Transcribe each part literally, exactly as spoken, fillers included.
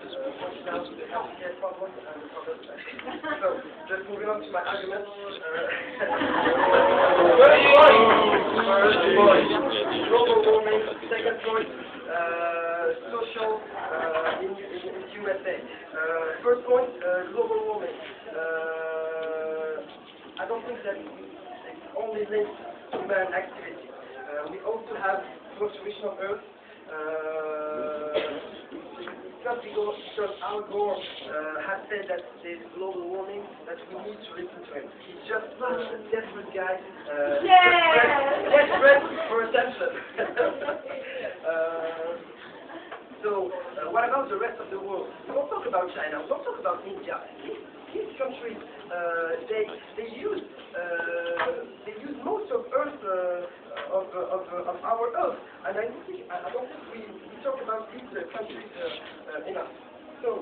now the healthcare problem and the problem. So, just moving on to my argument. First point, first point, global warming. Second point, uh, social uh, in, in, in U S A. Uh, first point, uh, global warming. Uh, I don't think that it's only linked to human activity. Uh, we also have fluctuation of Earth. Uh, it's not because, because Al Gore uh, has said that there's global warming that we need to listen to him. He's just such a desperate guy, uh, yeah. desperate, desperate for attention. uh, so, uh, what about the rest of the world? We won't talk about China. We won't talk about India. These, these countries, uh, they they use uh, they use most of Earth. Uh, Of, uh, of, uh, of our Earth, and I don't think, I don't think we, we talk about these uh, countries uh, uh, enough. So,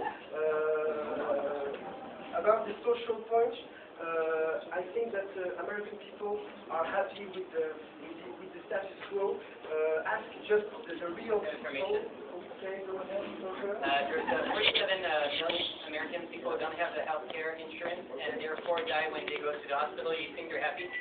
uh, about the social point, uh, I think that uh, American people are happy with the, with the, with the status quo. Uh, ask just the, the real people. Okay, go ahead. Uh, there's uh, forty-seven uh, million American people who don't have the health care insurance, and therefore die when they go to the hospital. You think they're happy?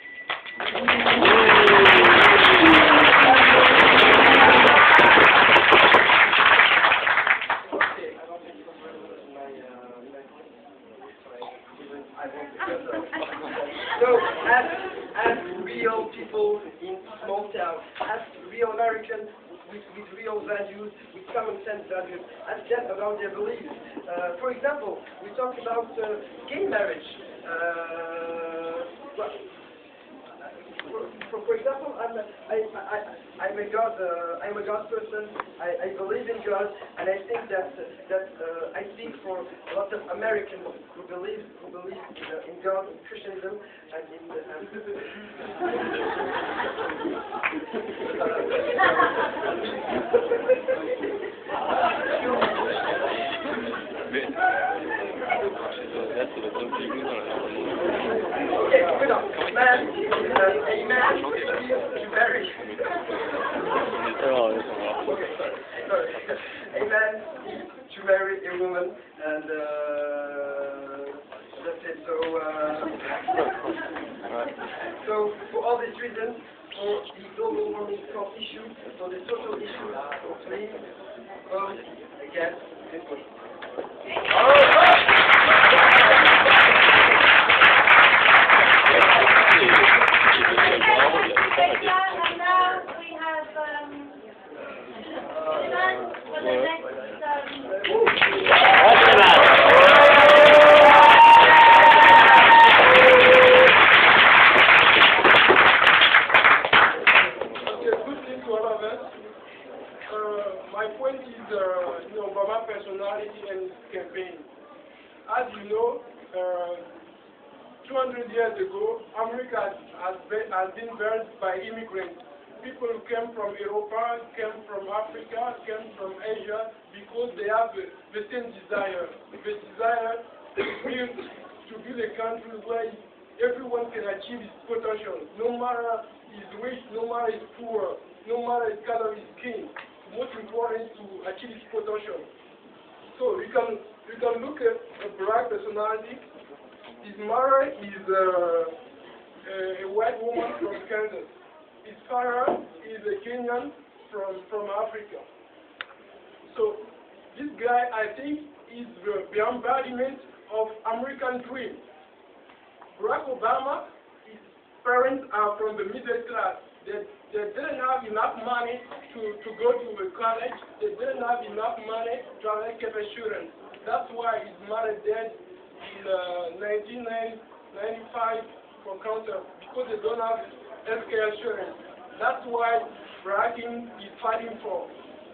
So, ask, ask real people in small towns, ask real Americans with, with real values, with common sense values, ask them about their beliefs. Uh, for example, we talk about uh, gay marriage. Uh, well, For, for, for example, I'm a, I, I, I'm a God, uh, I'm a God person. I, I believe in God, and I think that that uh, I speak for a lot of Americans who believe who believe in, uh, in God, in Christianism, and in. The, and Okay, good on. Man, uh, a man is very. Okay, sorry. Sorry. A man is to marry a woman, and uh, that's it. So, uh, so for all these reasons, for the global warming issue, for the social issue, so please vote against this one. As you know, uh, two hundred years ago, America has been, has been built by immigrants. People who came from Europe, came from Africa, came from Asia, because they have the, the same desire. The desire to build, to build a country where everyone can achieve his potential, no matter his rich, no matter his poor, no matter his color of his skin. Most important is to achieve his potential. So we can we can look at a black personality. His mother is uh, a white woman from Kansas. His father is a Kenyan from from Africa. So this guy, I think, is the, the embodiment of American dream. Barack Obama, his parents are from the middle class. They, they didn't have enough money to, to go to the college. They didn't have enough money to have a insurance. That's why his mother died in uh, nineteen ninety-five for cancer, because they don't have healthcare insurance. That's why Barack is fighting for.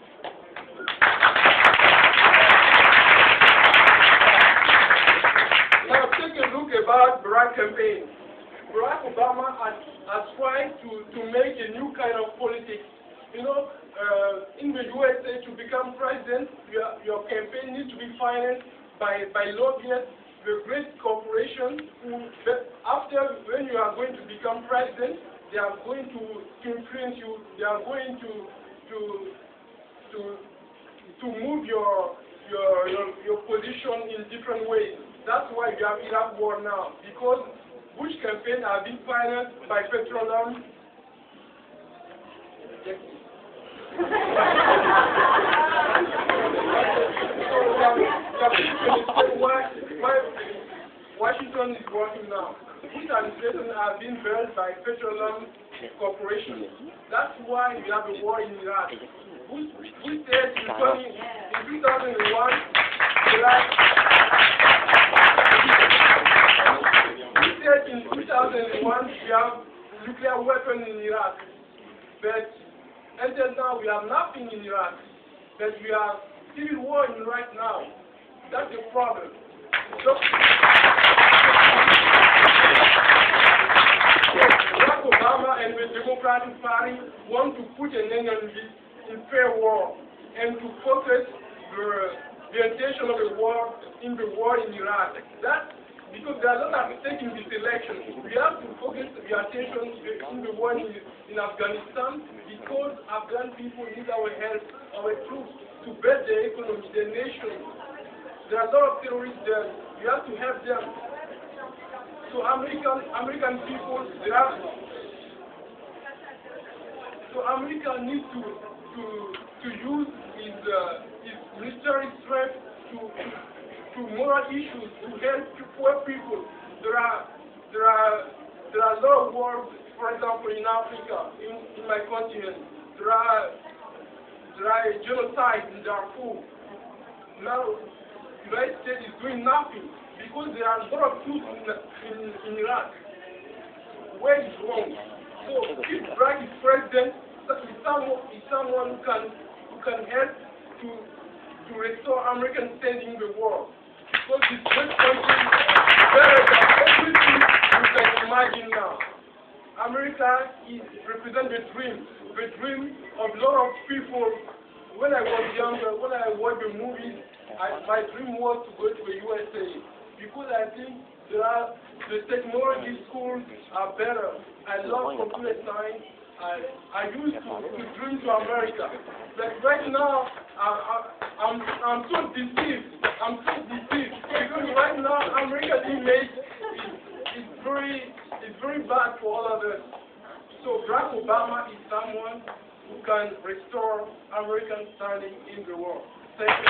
Now take a look about Barack campaign. Barack Obama has, has tried to, to make a new kind of politics. You know, uh, in the U S A, to become president, your, your campaign needs to be financed by, by lobbyists, the great corporations who, after when you are going to become president, they are going to, to influence you, they are going to, to, to, to move your, your, your, solution in different ways. That's why we have Iraq war now, because Bush campaign have been financed by petroleum. So why, why Washington is working now? Bush administration have been built by petroleum corporations. That's why we have a war in Iraq. Bush, Bush said in, twenty, in two thousand one, Iraq, Bush said in two thousand one we have nuclear weapons in Iraq, but until now we have nothing in Iraq. But we have civil war in Iraq now. That's the problem. So, Barack Obama and the Democratic Party want to put an end on this unfair war and to focus the, the intention of the war in the war in Iraq. That's because there are a lot at stake in this election. We have to focus the attention in the war in, in Afghanistan because Afghan people need our help, our troops, to build their economy, their nation. There are a lot of terrorists there. We have to help them. So American American people, they have. So America needs to to to use his uh, his military strength to to moral issues to help poor people. There are there are there are a lot of wars, for example, in Africa, in, in my continent. There are there are a genocide in Darfur. Now the United States is doing nothing because there are a lot of troops in, in, in Iraq. Where is wrong? So if Iraq is president, if someone, if someone who can who can help to to restore American standing in the world. Because this great country is better than everything you can imagine now. America is represents the dream, the dream of a lot of people. When I was younger, when I watched the movies, I, my dream was to go to the U S A because I think there are the technology schools are better. I love computer science. I I used to, to dream to America, but right now I, I, I'm I'm so deceived. I'm so deceived because right now America's image is is very is very bad for all of us. So Barack Obama is someone who can restore American standing in the world. Thank you.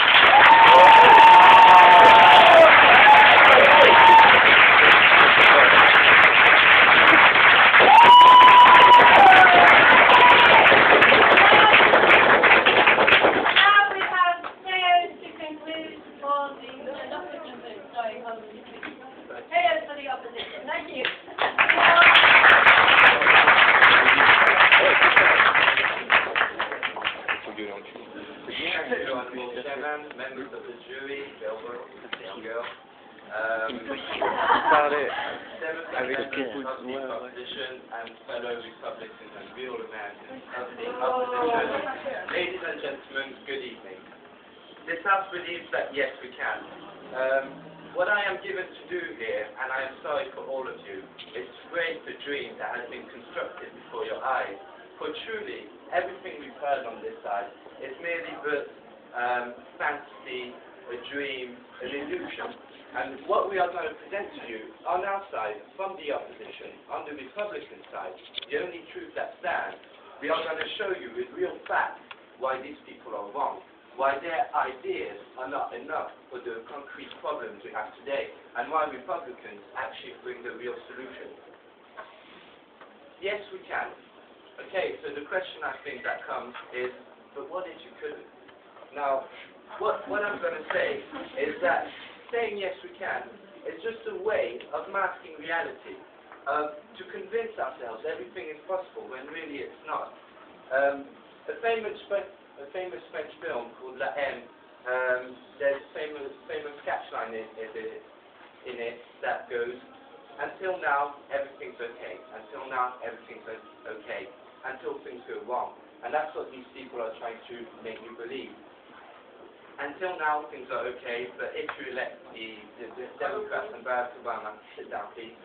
Members of the jury, Gilbert, Girl, um, Democratic opposition and fellow Republicans and real Americans of the opposition. Ladies and gentlemen, good evening. This House believes that yes, we can. Um, what I am given to do here, and I am sorry for all of you, is to break the dream that has been constructed before your eyes. For truly, everything we've heard on this side is merely but Um, fantasy, a dream, an illusion. And what we are going to present to you on our side, from the opposition, on the Republican side, the only truth that stands, we are going to show you with real facts why these people are wrong, why their ideas are not enough for the concrete problems we have today, and why Republicans actually bring the real solution. Yes, we can. Okay, so the question I think that comes is, but what if you couldn't? Now, what, what I'm going to say is that saying yes we can is just a way of masking reality, uh, to convince ourselves everything is possible when really it's not. Um, a, famous, a famous French film called La Haine, um, there's a famous, famous catchline in, in, it, in it that goes, until now everything's okay, until now everything's okay, until things go wrong. And that's what these people are trying to make you believe. Until now, things are okay, but if you elect the, the, the Democrats and Barack Obama, sit down, please,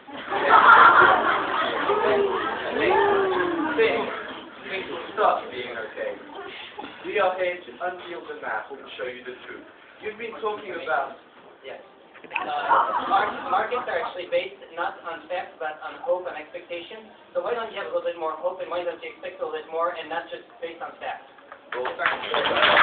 things, things will start being okay. We are here to unveil the mask and show you the truth. You've been talking about Yes. Uh, mar- markets are actually based not on facts, but on hope and expectation. So why don't you have a little bit more hope, and why don't you expect a little bit more, and not just based on facts? Well, thank you.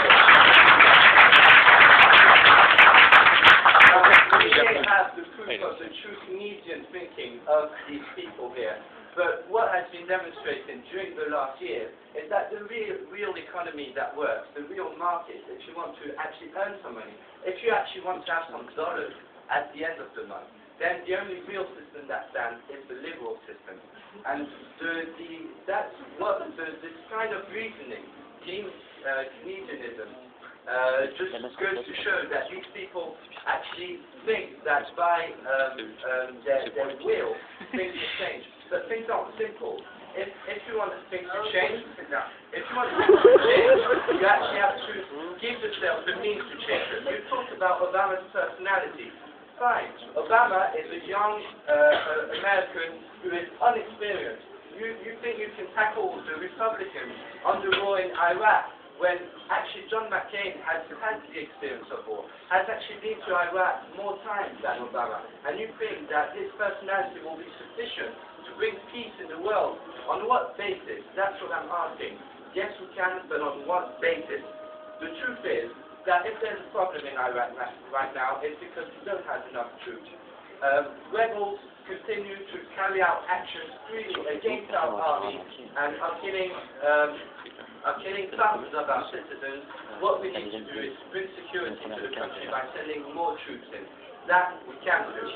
We may have the proof of the true Keynesian thinking of these people here, but what has been demonstrated during the last year is that the real, real economy that works, the real market, if you want to actually earn some money, if you actually want to have some dollars at the end of the month, then the only real system that stands is the liberal system. And the, the, that's what the, this kind of reasoning, Keyn- uh, Keynesianism, uh, just goes to show that these people actually think that by um, um, their, their will, things will change. But things aren't simple. If, if you want things to change, if you want things to change, you actually have to give yourself the means to change them. You talked about Obama's personality. Fine. Obama is a young uh, American who is unexperienced. You, you think you can tackle the Republicans on the war in Iraq when actually John McCain has had the experience of war, has actually been to Iraq more times than Obama, and you think that his personality will be sufficient to bring peace in the world. On what basis? That's what I'm asking. Yes, we can, but on what basis? The truth is that if there's a problem in Iraq right now, it's because we don't have enough troops. Um, rebels continue to carry out actions freely against our army and are killing, um, are killing thousands of our citizens. What we need to do is bring security to the country by sending more troops in. That we can do.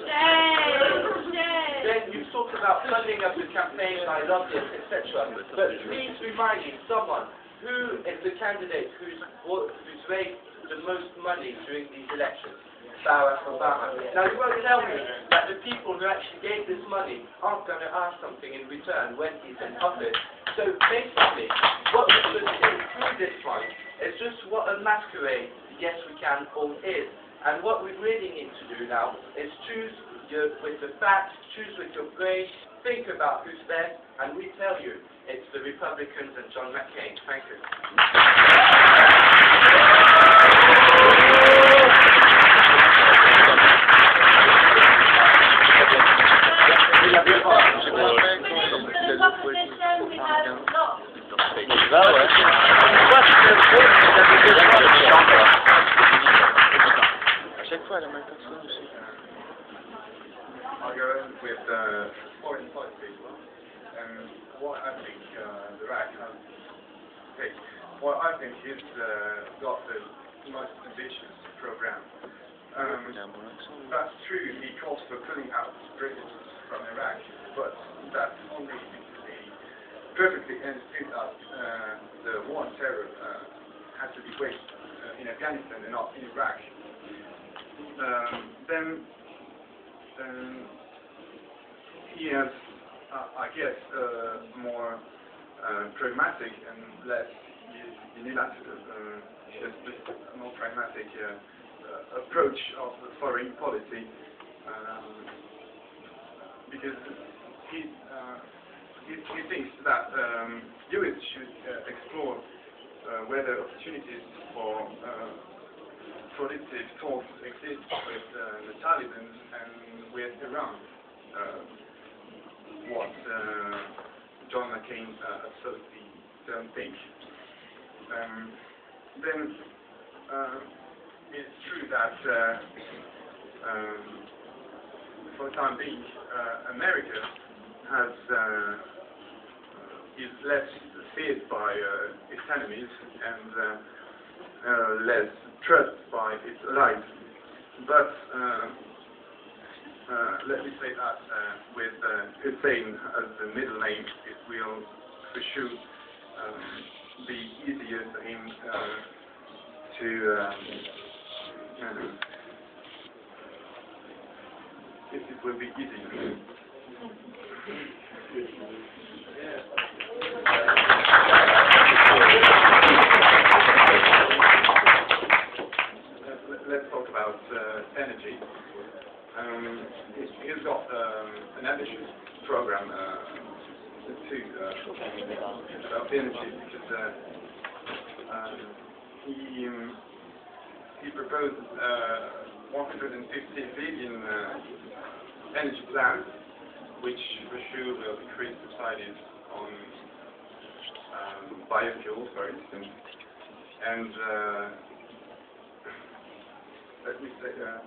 Then you talked about funding of the campaign by lobbyists, et cetera. But please remind me, someone, who is the candidate who's, who's raised the most money during these elections? Barack Obama. Now you won't tell me that the people who actually gave this money aren't going to ask something in return when he's in office. So basically, what we should see through this one is just what a masquerade Yes We Can all is. And what we really need to do now is choose your, with the facts, choose with your brain, think about who's best, and we tell you, it's the Republicans and John McCain. Thank you. I'll go in with uh, foreign policy and what I think uh, the right has picked. What I think is uh, got the most ambitious program. Um, that's true, he calls for pulling out British from Iraq, but that's only because he perfectly understood that uh, the war on terror uh, has to be waged uh, in Afghanistan and not in Iraq. Um, then um, he has, uh, I guess, uh, more uh, pragmatic and less unilateral, uh, just, just a more pragmatic uh, uh, approach of foreign policy, um, because he, uh, he, he thinks that um, U S should uh, explore uh, whether opportunities for uh, productive talks exist with uh, the Taliban and with Iran, uh, what uh, John McCain uh, absolutely don't think. Um, then uh, it's true that uh, um, for the time being, uh, America has uh, is less feared by uh, its enemies and uh, uh, less trust by its allies. But uh, uh, let me say that uh, with uh, Hussein as the middle name, it will for sure um, be easier for him uh, to um, uh, it, it will be easier. Let's talk about uh, energy. Um, he's got um, an ambitious program uh, too uh, about energy because uh, um, he um, he proposed uh, one hundred fifty billion uh, energy plans, which for sure will increase subsidies on um, biofuels, for instance. And uh, let me say, uh,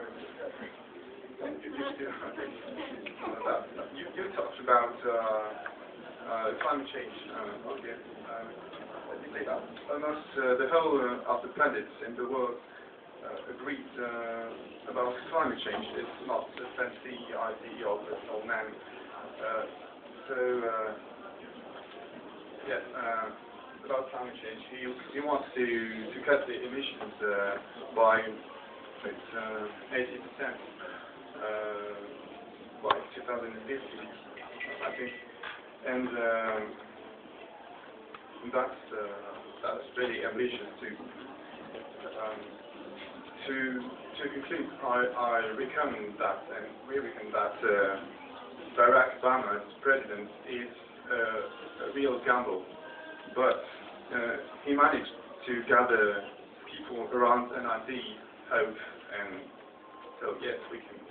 you, you, still, about, you, you talked about uh, uh, climate change. Uh, okay. Uh, let me say that. Almost uh, the whole uh, of the planets in the world uh, agreed uh, about climate change. It's not a fancy idea of of man. Uh, so, uh, yeah, uh, about climate change, he, he wants to, to cut the emissions uh, by uh, eighty percent uh, by two thousand fifty, I think. And um, that's, uh, that's really ambitious too. Um, to, to conclude, I, I reckon that, and we reckon that uh, Barack Obama as president is uh, a real gamble, but uh, he managed to gather people around an idea, hope, and so yes, we can.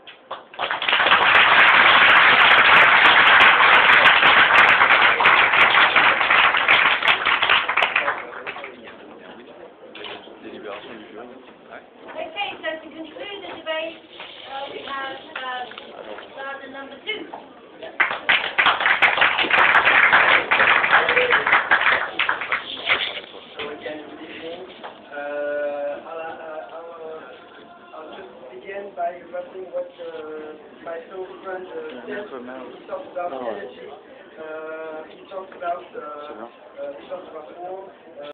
Okay, so to conclude the debate, uh, we have uh, starter number two. So again, good evening. Uh, I'll, uh, I'll, uh, I'll just begin by repeating what uh, my fellow friend uh, said. He talked about energy. Uh, he talked about uh, uh, he talked about war. Uh,